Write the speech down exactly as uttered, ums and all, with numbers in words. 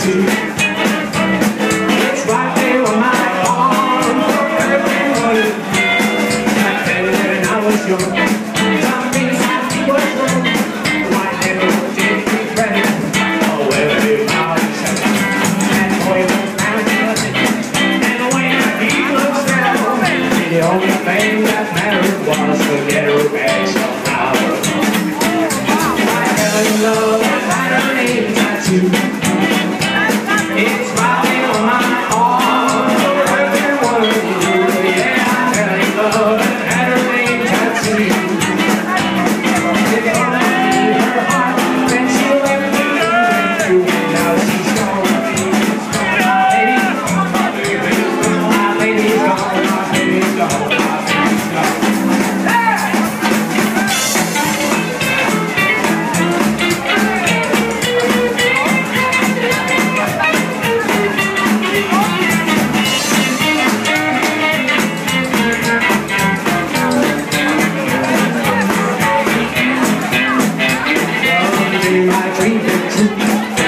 tattoo. It's right there on my arm. Everybody, back then when I was young, tell me how it was wrong. Why never did we pray? Oh, well, if I was seven, that boy was mountain, and the way that he looks now, the only thing that mattered was to get her back somehow. I fell in love with her name tattoo. It's writing on my arm. Everyone knew, yeah, I fell in love with her name tattoo. If only her heart, then she left me through. Now she's gone. My baby's gone. My baby's gone. My baby's gone. My baby's gone. My dream came true.